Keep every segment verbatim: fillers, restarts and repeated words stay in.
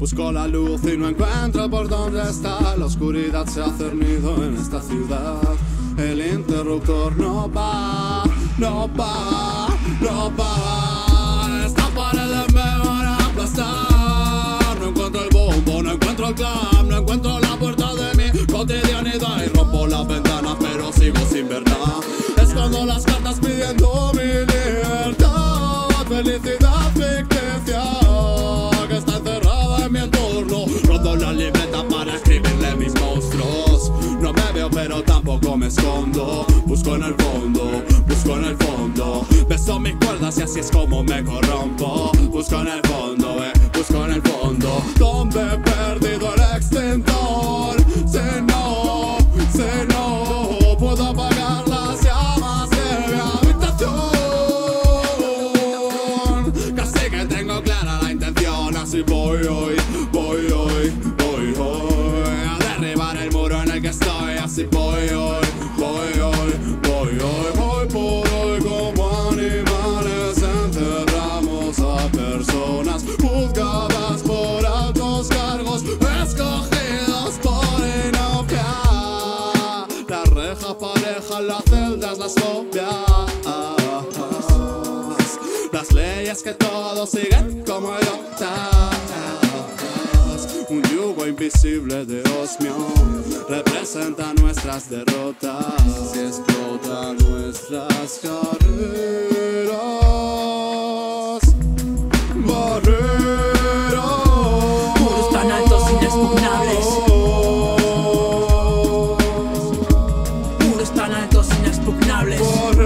Busco la luz y no encuentro por dónde está. La oscuridad se ha cernido en esta ciudad. El interruptor no va, no va, no va. Estas paredes me van a aplastar. No encuentro el bombo, no encuentro el clan, no encuentro la puerta de mi cotidianidad. Y rompo las ventanas pero sigo sin ver nada. Escondo las cartas pidiendo mi libertad. Felicidad ficticia que está encerrada en mi entorno. Roto la libreta para escribirle mis monstruos. No me veo pero tampoco me escondo. Busco en el fondo, busco en el fondo. Beso mis cuerdas y así es como me corrompo. Busco en el fondo, eh, busco en el fondo. Donde he perdido el extintor. Si no, si no puedo apagar las llamas de mi habitación. Casi que tengo clara la intención. Así voy hoy, voy hoy, voy hoy a derribar el muro en el que estoy. Así voy hoy, voy hoy, voy hoy, voy por hoy. Como animales enterramos a personas juzgadas por altos cargos, escogidos por inopiar. Las rejas parejas, las celdas, las fobias, las leyes que todos siguen como idiotas. Un yugo invisible de osmio representa nuestras derrotas y explota nuestras carreras. Barreras, muros tan altos inexpugnables. Muros tan altos inexpugnables.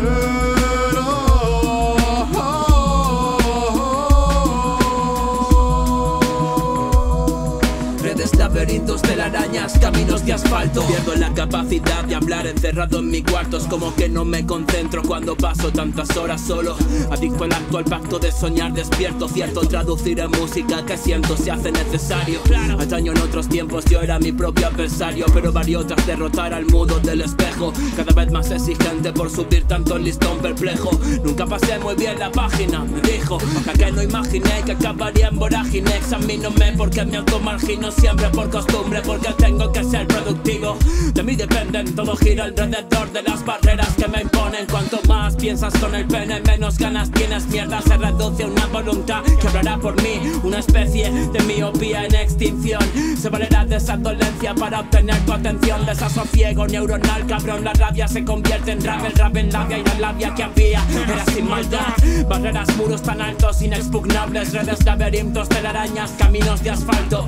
Laberintos, telarañas, caminos de asfalto. Pierdo la capacidad de hablar encerrado en mi cuarto. Es como que no me concentro cuando paso tantas horas solo. Adicto al actual pacto de soñar despierto. Cierto, traducir en música que siento se hace necesario. Antaño en otros tiempos yo era mi propio adversario, pero varió tras derrotar al mudo del espejo. Cada vez más exigente por subir tanto el listón perplejo. Nunca pasé muy bien la página, me dijo, la que no imaginé que acabaría en vorágine. Examínome porque me automargino siempre por costumbre, porque tengo que ser productivo. De mí dependen, todo gira alrededor de las barreras que me imponen. Cuanto más piensas con el pene, menos ganas tienes. Mierda se reduce a una voluntad que hablará por mí. Una especie de miopía en extinción. Se valerá de esa dolencia para obtener tu atención. Desasosiego neuronal, cabrón, la rabia se convierte en rap. El rap en labia y la labia que había era sin maldad. Barreras, muros tan altos, inexpugnables. Redes, laberintos, telarañas, caminos de asfalto.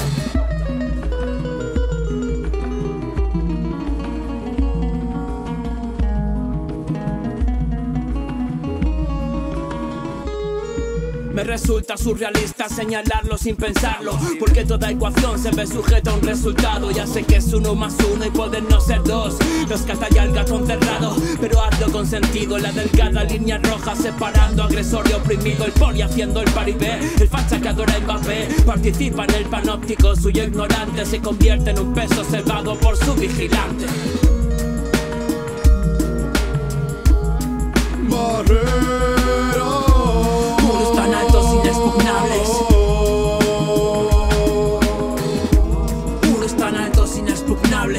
Me resulta surrealista señalarlo sin pensarlo, porque toda ecuación se ve sujeta a un resultado. Ya sé que es uno más uno y pueden no ser dos. Los que hasta ya el gato encerrado, pero hazlo con sentido. La delgada línea roja separando agresor y oprimido. El poli haciendo el paribé, el facha que adora Mbappé. Participa en el panóptico, suyo ignorante se convierte en un peso cebado por su vigilante. Inexpugnables. Muros tan altos inexpugnables.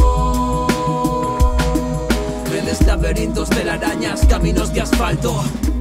Redes, laberintos, telarañas, caminos de asfalto.